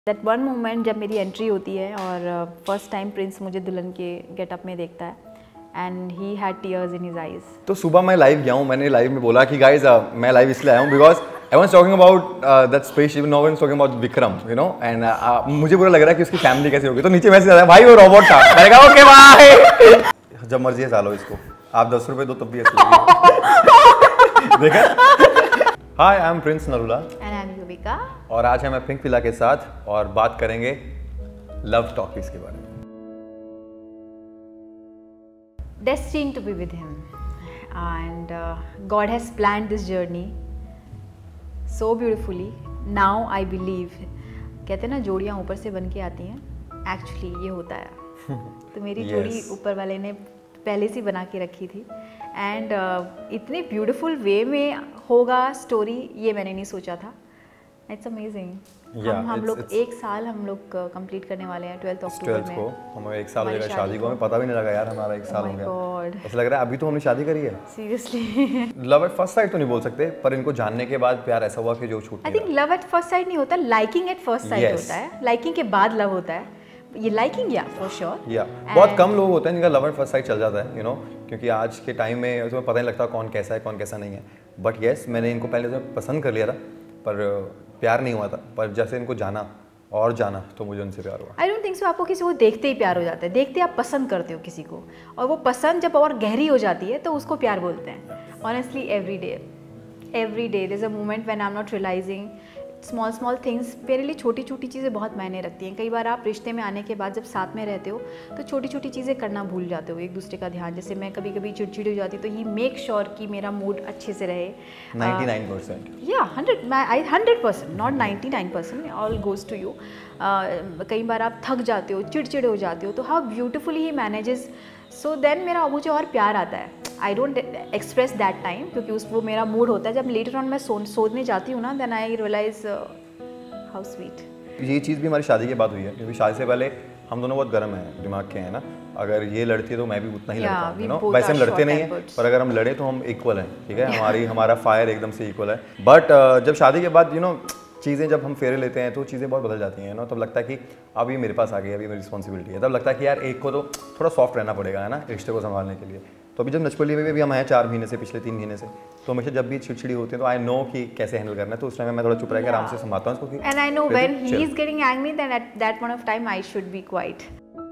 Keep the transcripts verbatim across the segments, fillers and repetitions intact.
That one moment जब मेरी entry होती है और फर्स्ट टाइम प्रिंस मुझे दुल्हन के गेटअप में देखता है and he had tears in his eyes. तो सुबह मैं लाइव गया हूँ, मैंने लाइव में बोला कि गाइस uh, मैं लाइव इसलिए आया हूँ because I was talking about that spaceship, no one talking about Vikram, you know, and मुझे बुरा लग रहा है कि उसकी फैमिली कैसे होगी। तो नीचे मैसेज आया भाई वो रोबोट था, मैंने कहा ओके बाय। जब मर्जी है सालो इसको, आप दस रुपए दो तब भी ऐसे देखा। Hi I am Prince Narula and I am Yuvika और आज है मैं पिंकविला के साथ और बात करेंगे लव टॉकीज के बारे में। Destined to be with him and uh, God has planned this journey so beautifully. Now I believe, कहते हैं ना जोड़ियाँ ऊपर से बन के आती हैं, एक्चुअली ये होता है। तो मेरी yes. जोड़ी ऊपर वाले ने पहले से बना के रखी थी एंड uh, इतने ब्यूटीफुल वे में होगा स्टोरी ये मैंने नहीं सोचा था। It's amazing. Yeah, हम हम it's, लोग it's, एक साल हम लोग कंप्लीट करने वाले हैं ट्वेल्थ अक्टूबर में। को हमें एक साल हो जाएगा शादी को, हमें पता भी नहीं लगा यार हमारा एक साल oh हो गया। ऐसा लग रहा है अभी तो हमने शादी करी है। Seriously love at first sight तो नहीं बोल सकते, पर इनको जानने के बाद प्यार ऐसा हुआ कि जो छूट I think love at first sight नहीं होता, लाइकिंग एट फर्स्ट साइट होता है। लाइकिंग के बाद लव होता है, ये लाइकिंग या फॉर श्योर या बहुत कम लोग होते हैं जिनका लव एट फर्स्ट साइट चल जाता है, यू नो, क्योंकि आज के टाइम में तुम्हें पता नहीं लगता कौन कैसा है कौन कैसा नहीं है। बट येस, मैंने इनको पहले तो पसंद कर लिया था पर प्यार नहीं हुआ था, पर जैसे इनको जाना और जाना तो मुझे उनसे प्यार हुआ। आई डोंट थिंक सो आपको किसी को देखते ही प्यार हो जाता है, देखते आप पसंद करते हो किसी को और वो पसंद जब और गहरी हो जाती है तो उसको प्यार बोलते हैं। Honestly every day every day there is a moment when I am not realizing small small things. मेरे लिए छोटी छोटी चीज़ें बहुत मायने रखती हैं। कई बार आप रिश्ते में आने के बाद जब साथ में रहते हो तो छोटी छोटी चीज़ें करना भूल जाते हो, एक दूसरे का ध्यान। जैसे मैं कभी कभी चिड़चिड़ी हो जाती तो ही मेक श्योर कि मेरा मूड अच्छे से रहे। नाइंटी नाइन परसेंट या hundred I hundred percent not ninety nine percent all goes to you. कई बार आप थक जाते हो, चिड़चिड़े हो जाते हो, तो how beautifully he manages. So then मेरा मुझे और प्यार आता है। I don't express that time क्योंकि उस वो मेरा मूड होता है। जब लेटर ऑन मैं सो सोचने जाती हूँ ना, then I realize how sweet. ये चीज़ भी हमारी शादी के बाद हुई है, क्योंकि शादी से पहले हम दोनों बहुत गर्म हैं, दिमाग के हैं ना। अगर ये लड़ती है तो मैं भी उतना ही लड़ता हूँ, यू नो। वैसे हम लड़ते नहीं हैं, पर अगर हम लड़े तो हम इक्वल हैं, ठीक है। हमारी हमारा फायर एकदम से इक्वल है। बट uh, जब शादी के बाद यू नो चीज़ें जब हम फेरे लेते हैं तो चीज़ें बहुत बदल जाती हैं ना। तब लगता है कि अब ये मेरे पास आ गई, अभी मेरी रिस्पॉन्सिबिलिटी है। तब लगता है कि यार एक को तो थोड़ा सॉफ्ट रहना पड़ेगा, है ना, रिश्ते को संभालने के लिए। तो अभी जब नचपली में भी हम हैं चार महीने से, पिछले तीन महीने से, तो हमेशा जब भी चिड़चिड़ी होती है तो आई नो कि कैसे हैंडल करना है। तो उस टाइम मैं थोड़ा चुप रह के आराम से संभालता हूँ इसको। And I know when he is getting angry then at that point of time I should be quiet.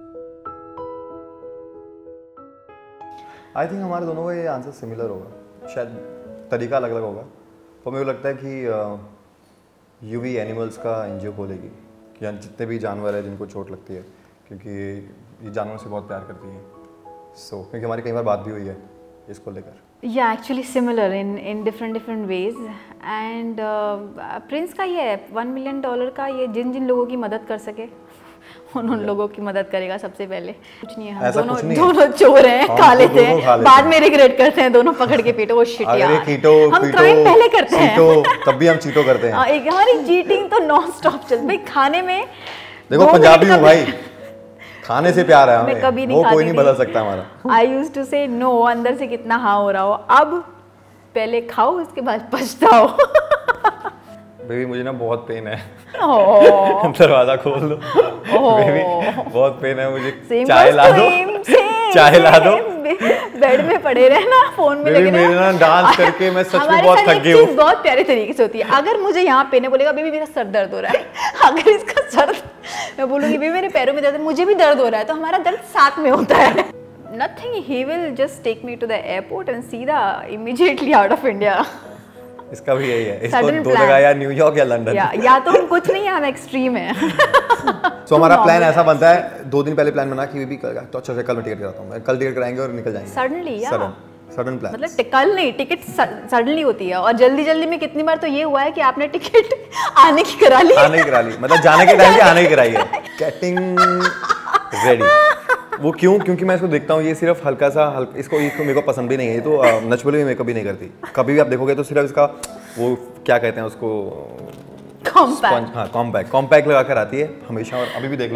I think हमारे दोनों का ये आंसर सिमिलर होगा, शायद तरीका अलग अलग होगा। तो मुझे लगता है कि यू भी एनिमल्स का एनजीओ खोलेगी कि जितने भी जानवर हैं जिनको चोट लगती है, क्योंकि ये जानवरों से बहुत प्यार करती है। सो so, क्योंकि हमारी कई बार बात भी हुई है इसको लेकर। या actually similar in in different different ways. And Prince का ये वन मिलियन डॉलर का ये जिन जिन लोगों की मदद कर सके उन उन लोगों की मदद करेगा सबसे पहले। कुछ नहीं है, हम दोनों दोनों चोर हैं, खा लेते हैं, बाद में रिग्रेट करते हैं, दोनों पकड़ के पीटो। वो शिट यार, हम क्राइम पहले करते हैं, तब भी हम चीटो करते हैं। एक हमारी चीटिंग तो नॉन स्टॉप चल भाई। खाने में देखो पंजाबी हूँ भाई, खाने से प्यार है हमें, मैं कभी नहीं वो खाती कोई नहीं बदल सकता हमारा। I used to say no, अंदर से कितना हाँ हो रहा हो, अब पहले खाओ उसके बाद पछताओ। बेबी मुझे ना बहुत पेन है, दरवाजा खोल दो। बेबी बहुत पेन है मुझे, चाय ला दो, चाय ला दो। बेड में पड़े रहना, फोन में लगे रहना। मेरे ना डांस करके मैं सच में बहुत थक गई हूँ। बहुत प्यारे तरीके से होती है। अगर मुझे यहाँ पेन है, बोलेगा बेबी मेरा सर दर्द हो रहा है, अगर इसका सर, मैं बोलूँगी बेबी मेरे पैरों में दर्द है, मुझे भी दर्द हो रहा है, तो हमारा दर्द साथ में होता है। Nothing, he will just take me to the airport and सीधा इमीडिएटली आउट ऑफ इंडिया। इसका भी यही है, इसको दो जगह, या न्यूयॉर्क या लंदन। या, या तो हम कुछ नहीं, हम एक्सट्रीम है। तो हमारा प्लान ऐसा बनता है, दो दिन पहले प्लान बना कि भी तो अच्छा कल मैं टिकट कराता हूँ, कल टिकट कराएंगे और निकल जाएंगे सडनली। या सडन सडन प्लान, मतलब कल नहीं, टिकट सडनली होती है। और जल्दी जल्दी में कितनी बार तो ये हुआ है कि आपने टिकट आने की करा ली, आने की करा ली, मतलब जाने के टाइम पे आने की कराई है। Getting ready. वो क्यों? क्योंकि मैं इसको देखता हूँ, ये सिर्फ हल्का सा हल्का, इसको इसको मेरे को पसंद भी नहीं है, तो नचबली में मेकअप भी नहीं करती। कभी भी आप देखोगे तो सिर्फ इसका वो क्या कहते हैं उसको, कॉम्पैक्ट, हाँ कॉम्पैक्ट कॉम्पैक्ट लगा कर आती है हमेशा। और अभी भी देख लो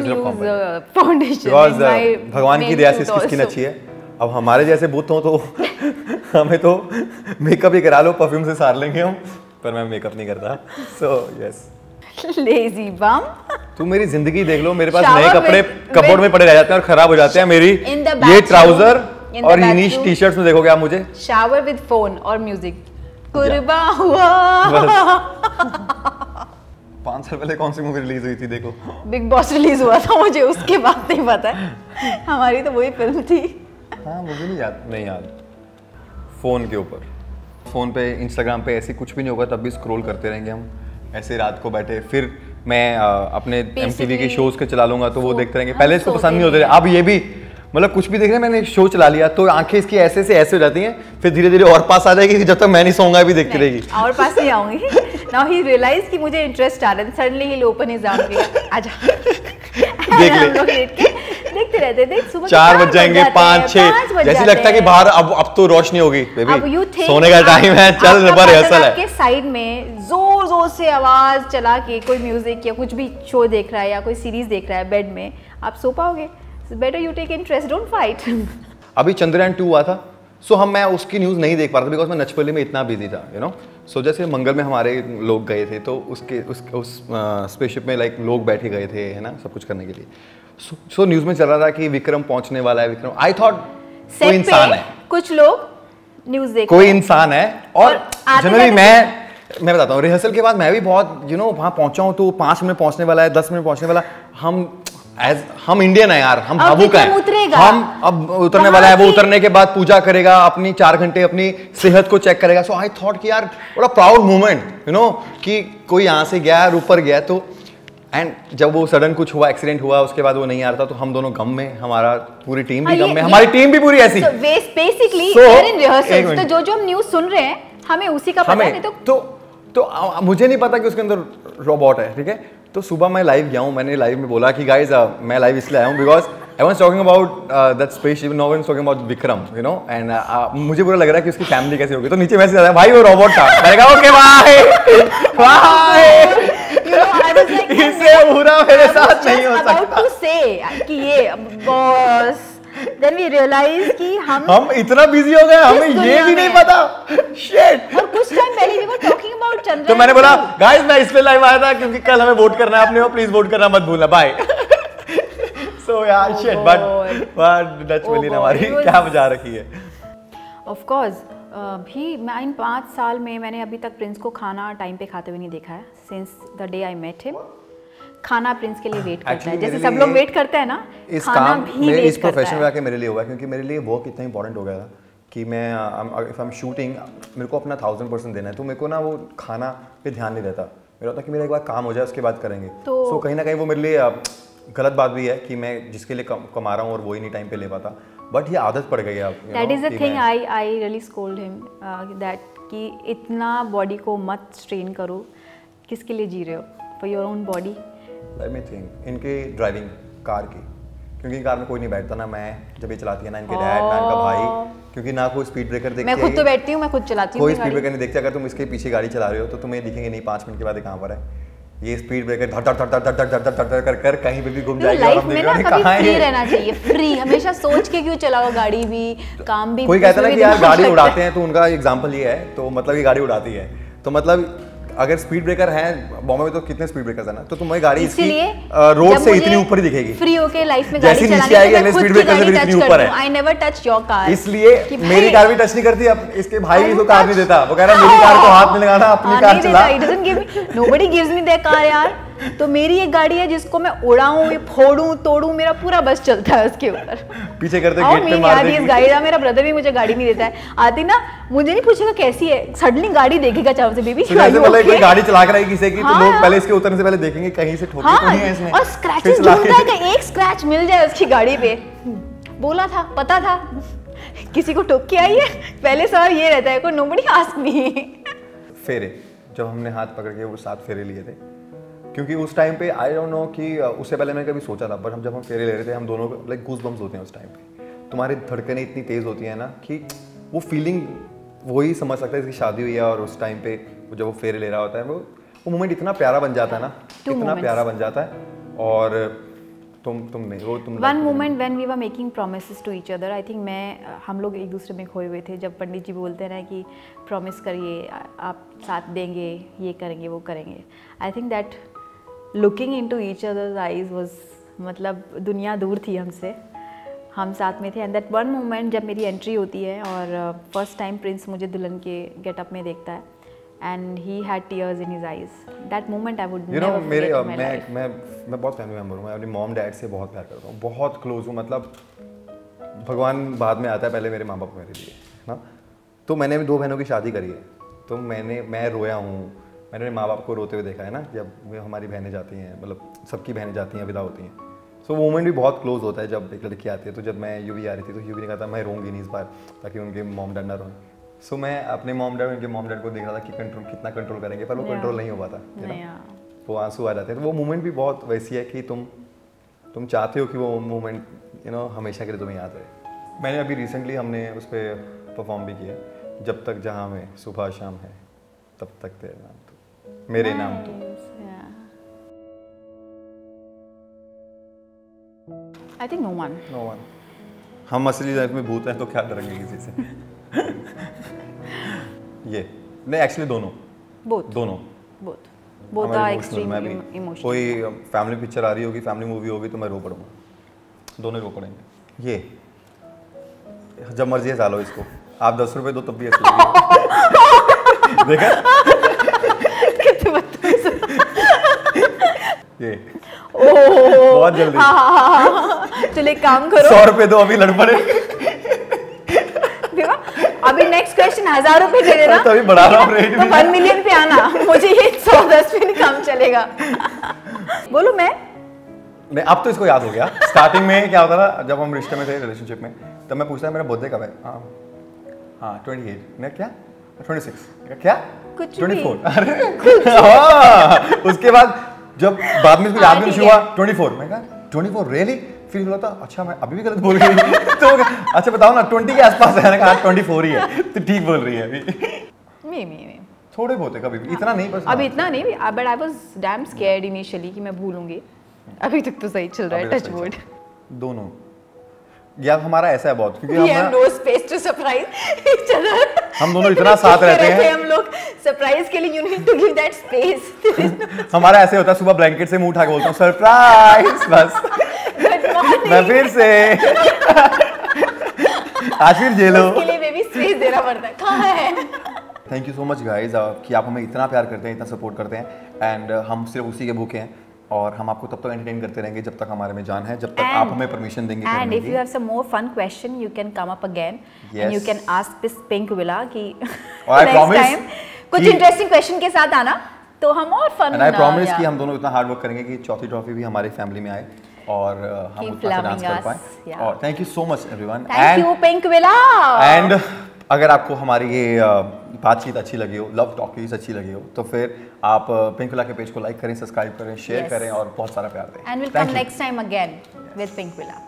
फाउंडेशन, भगवान की दया से इसकी स्किन अच्छी है। अब हमारे जैसे बूथ हो तो हमें तो मेकअप ही करा लो, परफ्यूम से सार लेंगे हम, पर मैं मेकअप नहीं करता। So yes lazy bum. तू मेरी जिंदगी देख लो, मेरे पास नए कपड़े कपबोर्ड में पड़े रह जाते हैं और खराब हो जाते हैं। मेरी ये ट्राउजर और इनिश टी शर्ट्स में देखोगे आप मुझे। शावर विद फोन और म्यूजिक। कुर्बा हुआ। पाँच साल पहले कौन सी मूवी रिलीज हुई थी देखो? बिग बॉस रिलीज हुआ था, मुझे उसके बाद नहीं पता है। हमारी तो वही फिल्म थी। हाँ मुझे नहीं याद, नहीं याद। फोन के ऊपर, फोन पे इंस्टाग्राम पे ऐसे कुछ भी नहीं होगा तब भी स्क्रॉल करते रहेंगे हम ऐसे रात को बैठे। फिर मैं आ, अपने एमटीवी के शोज के चला लूंगा तो वो देखते रहेंगे। पहले इसको पसंद नहीं होते थे, अब ये भी मतलब कुछ भी देख रहे हैं, मैंने एक शो चला लिया तो आंखें इसकी ऐसे से ऐसे हो जाती हैं, फिर धीरे धीरे और पास आ जाएगी, जब तक मैं नहीं सोऊंगा भी देखती रहेगी। और पास नहीं आऊंगी। नाउ ही रियलाइज कि मुझे इंटरेस्ट आ रहा है, suddenly he open his arm, आजा देख ले। हम लोग लेट के देखते रहते थे, सुबह चार बज जाएंगे, पाँच छह, जैसे लगता है कि बाहर अब अब तो रोशनी होगी, बेबी सोने का टाइम है, चल रिहर्सल है। आपके साइड में जोर जोर से आवाज चला के कोई म्यूजिक या कुछ भी शो देख रहा है या कोई सीरीज देख रहा है बेड में, आप सो पाओगे? Better you take interest, don't fight. अभी चंद्रयान टू हुआ था, सो हम मैं उसकी न्यूज़ नहीं देख पा रहा था बिकॉज मैं नचपल्ली में इतना बिजी था, यू नो। सो जैसे मंगल में हमारे लोग गए थे तो उसके उस उस स्पेसशिप में लाइक लोग बैठे गए थे, है ना, सब कुछ करने के लिए। सो so, so, न्यूज़ में चल रहा था कि विक्रम पहुंचने वाला है, विक्रम। आई थॉट कोई इंसान है, कुछ लोग न्यूज़ देख कोई इंसान है। और जनरली मैं मैं बताता हूँ, रिहर्सल के बाद मैं भी बहुत यू नो वहाँ पहुंचा हूँ तो पाँच मिनट पहुंचने वाला है, दस मिनट पहुंचने वाला। हम एज हम इंडियन है यार, हम भावुक हैं। हम अब उतरने वाला है, वो उतरने के बाद पूजा करेगा, अपनी चार घंटे अपनी सेहत को चेक करेगा। सो आई थॉट कि यार बड़ा प्राउड मोमेंट, यू नो, कि कोई यहाँ से गया और ऊपर गया। तो एंड जब वो सडन कुछ हुआ, एक्सीडेंट हुआ, उसके बाद वो नहीं आ रहा था तो हम दोनों गम में, हमारा पूरी टीम भी गम में, हमारी टीम भी पूरी ऐसी। बेसिकली इन रिहर्सल्स तो जो जो हम न्यूज़ सुन रहे हैं हमें उसी का पता नहीं। तो तो मुझे नहीं पता कि उसके अंदर रोबोट है, ठीक है। तो सुबह मैं लाइव गया हूँ, मैंने लाइव में बोला कि गाइज uh, मैं लाइव इसलिए आया हूँ because I was talking about that spaceship, no one talking about Vikram, you know. And मुझे बुरा लग रहा है कि उसकी फैमिली कैसे होगी। तो नीचे मैसेज आता है, भाई वो रोबोट था। मैंने कहा ओके बाय बाय। इससे बुरा मेरे साथ नहीं हो सकता। अबाउट टू से कि ये बॉस, देन वी रियलाइज कि हम हम इतना बिजी हो गए, हमें ये भी नहीं पता। शिट। और कुछ टाइम पहले we were talking about Chandrayaan. तो मैंने बोला गाइस मैं इसलिए लाइव आया था क्योंकि कल हमें वोट करना है, अपने को प्लीज वोट करना मत भूलना, बाय। सो यार शिट, बट बट डच मिली हमारी क्या बजा रखी है। ऑफ कोर्स भी मैं इन पाँच साल में मैंने अभी तक प्रिंस को खाना टाइम पे खाते हुए नहीं देखा है। Since the day I met him, खाना प्रिंस के लिए वेट करता है, जैसे सब लोग वेट करते हैं ना, इस काम मेरे इस प्रोफेशन में आके मेरे लिए हुआ, क्योंकि मेरे लिए वर्क इतना इंपॉर्टेंट हो गया था कि मैं इफ आई एम शूटिंग, मेरे को अपना थाउजेंड परसेंट देना है, तो मेरे को ना वो खाना पे ध्यान नहीं रहता। मेरा होता कि मेरा एक बार काम हो जाए उसके बाद करेंगे। तो so, कहीं ना कहीं वो मेरे लिए गलत बात भी है कि मैं जिसके लिए कमा रहा हूँ और वो ही नहीं टाइम पे ले पाता, बट ये आदत पड़ गई है। That is the thing I I really scold him that कि इतना बॉडी को मत स्ट्रेन करो, किसके लिए जी रहे हो, for your own body. Let me think, इनके ड्राइविंग कार की, क्योंकि कार में कोई नहीं बैठता ना, मैं जब ये चलाती है ना इनके डैड ना इनका भाई, क्योंकि ना कोई स्पीड ब्रेकर देखते, मैं खुद तो बैठती हूँ, मैं खुद चलाती हूँ, कोई स्पीड ब्रेकर नहीं देखते। अगर तुम इसके पीछे गाड़ी चला रहे हो तो तुम्हें दिखेंगे नहीं पाँच मिनट के बाद ये कहाँ पर है। ये स्पीड ब्रेकर धड़ धड़ धड़ धड़ धड़ धड़ धड़ कर कर कहीं पे भी घूम जाएगी। लाइफ में ना कभी फ्री रहना चाहिए, फ्री हमेशा सोच के क्यों चलाओ गाड़ी भी, काम भी। कोई कहता है ना कि यार गाड़ी उड़ाते हैं, तो उनका एग्जांपल ये है, तो मतलब ये गाड़ी उड़ाती है, तो मतलब अगर स्पीड ब्रेकर है बॉम्बे में तो कितने स्पीड ब्रेकर्स है ना, तो तुम्हारी गाड़ी इसकी रोड से इतनी ऊपर ही दिखेगी। फ्री होके लाइफ में गाड़ी चलाने आएगी, अगले स्पीड ब्रेकर से भी इतनी ऊपर है। I never touch your car, इसलिए मेरी कार भी टच नहीं करती। अब इसके भाई इसको कार नहीं देता, वो कह रहा है मेरी कार को हाथ में लगाना, अपनी कार चला। He doesn't give me, nobody gives me their car यार। तो मेरी एक गाड़ी है जिसको मैं उड़ाऊं, फोड़ूं, तोड़ूं, मेरा पूरा बस चलता है उसके ऊपर। पीछे करते गेट पे मार देगी। गाड़ी था, मेरा ब्रदर भी मुझे गाड़ी नहीं देता है। आती ना मुझे नहीं पूछेगा कैसी है, सडनली गाड़ी देखेगा चारों से, बेबी पहले कोई गाड़ी चला कर आएगी किसी की, तो लोग पहले इसके उतरने से पहले देखेंगे कहीं से ठोकी तो नहीं है इसने, और स्क्रैचेस ढूंढता है कि एक स्क्रैच मिल जाए उसकी गाड़ी पे। बोला था, पता था किसी को ठोक के आई है, पहले सवाल ये रहता है, को नोबडी आस्क मी। फेरे जब हमने हाथ पकड़ के वो सात फेरे लिए थे, क्योंकि उस टाइम पे आई डोंट नो कि उससे पहले मैंने कभी सोचा था, पर हम जब हम फेरे ले रहे थे हम दोनों को लाइक गूज बम्स होते हैं उस टाइम पे। तुम्हारी धड़कनें इतनी तेज होती हैं ना कि वो फीलिंग वही समझ सकता है इसकी शादी हुई है और उस टाइम पे जब वो फेरे ले रहा होता है, वो वो मोमेंट इतना प्यारा बन जाता है ना, इतना प्यारा बन जाता है। और तुम तुम नहीं वो तुम one moment when we were making promises to each other, I think मैं हम लोग एक दूसरे में खोए हुए थे, जब पंडित जी बोलते हैं ना कि प्रॉमिस करिए आप साथ देंगे, ये करेंगे वो करेंगे। I think that looking into each other's eyes was, मतलब दुनिया दूर थी हमसे, हम साथ में थे। एंड दैट वन मोमेंट जब मेरी एंट्री होती है और फर्स्ट टाइम प्रिंस मुझे दुल्हन के गेटअप में देखता है and he had tears in his eyes, that moment I would never मेरे uh, मैं मैं मैं बहुत फैमिली मेंबर हूँ, मैं अपनी मॉम डैड से बहुत प्यार करता हूँ, बहुत क्लोज हूँ, मतलब भगवान बाद में आता है, पहले मेरे माँ बाप मेरे लिए ना। तो मैंने भी दो बहनों की शादी करी है, तो मैंने मैं रोया हूँ, मैंने मेरे माँ बाप को रोते हुए देखा है ना, जब हमारी बहनें जाती हैं, मतलब सबकी बहनें जाती हैं, विदा होती हैं। सो so, वो मोमेंट भी बहुत क्लोज होता है जब एक लड़की आती है। तो जब मैं यूवी आ रही थी तो यूवी ने कहा था मैं रोऊंगी नहीं इस बार, ताकि उनके मॉम डैड ना रोएं। सो so, मैं अपने मॉम डैड उनके मॉम डैड को देख रहा था कि कंट्रोल कितना कंट्रोल करेंगे, पर वो कंट्रोल नहीं हो पाता, वो आंसू आ जाते हैं। तो वो मोमेंट भी बहुत वैसी है कि तुम तुम चाहते हो कि वो मोमेंट यू नो हमेशा के लिए तुम्हें याद रहे। मैंने अभी रिसेंटली हमने उस पर परफॉर्म भी किया, जब तक जहाँ में सुबह शाम है तब तक तेरे नाम तो मेरे नाम तो। I think no one. No one. हम असली लाइफ में भूत हैं तो क्या डरेंगे किसी से। ये नहीं एक्चुअली दोनों both दोनों both both are extreme emotional। कोई फैमिली पिक्चर आ रही होगी, फैमिली मूवी होगी तो मैं रो पड़ूंगा, दोनों रो पड़ेंगे। ये जब मर्जी है सालो इसको, आप दस रुपए दो तब भी ऐसे देखा कितने बदतमीज। ये बहुत जल्दी चलो एक काम करो, सौ रुपए दो अभी लड़ पड़े। अभी नेक्स्ट क्वेश्चन हजार रुपए दे देना, तो अभी बढ़ा रहा हूँ रेट, तो वन मिलियन पे आना, मुझे ये सौ दस पे नहीं काम चलेगा। बोलो मैं नहीं, अब तो इसको याद हो गया। स्टार्टिंग में क्या होता था जब हम रिश्ते में थे, रिलेशनशिप में, तब मैं पूछता मेरा बर्थडे कब है, हाँ हाँ ट्वेंटी एट, मैं क्या ट्वेंटी सिक्स, क्या ट्वेंटी फोर, अरे उसके बाद जब बाद में याद भी हुआ ट्वेंटी फोर, मैं कहा ट्वेंटी फोर रियली, फिर बोला था अच्छा मैं अभी भी गलत बोल रही हूँ। तो अच्छा बताओ ना ट्वेंटी के आसपास है, मैंने कहा ट्वेंटी फोर ही है, तो ठीक बोल रही है अभी। मे मे थोड़े बहुत है, कभी इतना नहीं, बस अभी इतना नहीं, but I was damn scared initially कि मैं भूलूंगी। अभी तक तो सही चल रहा है, टच वुड। दोनों या हमारा ऐसा है बहुत, क्योंकि हम have no space to surprise each other। हम दोनों इतना साथ रहते हैं, हम लोग सरप्राइज के लिए you need to give that space। हमारा ऐसे होता है, सुबह ब्लैंकेट से मुंह उठा के बोलता हूँ सरप्राइज, बस मैं फिर से आज फिर जेलो, उसके लिए बेबी स्पेस देना पड़ता है, कहाँ है। Thank you so much guys कि आप हमें इतना प्यार करते हैं, इतना सपोर्ट करते हैं, एंड uh, हम सिर्फ उसी के भूखे हैं, और हम आपको तब तक एंटरटेन करते रहेंगे जब तक हमारे में जान है, जब तक and, आप हमें परमिशन देंगे। And if you have some more fun question you can come up again and you can ask this Pinkvilla कि नेक्स्ट टाइम कुछ इंटरेस्टिंग क्वेश्चन के साथ आना, तो हम और फन। एंड आई प्रॉमिस कि हम दोनों इतना हार्ड वर्क करेंगे कि चौथी ट्रॉफी भी हमारी फैमिली में आए और uh, हम उसमें डांस कर पाएं। और thank you so much everyone, thank you Pinkvilla. And अगर आपको हमारी ये बातचीत अच्छी लगी हो, लव टॉकीज अच्छी लगी हो, तो फिर आप पिंकविला के पेज को लाइक करें, सब्सक्राइब करें, शेयर yes. करें और बहुत सारा प्यार दें। And will come next time again with Pinkvilla.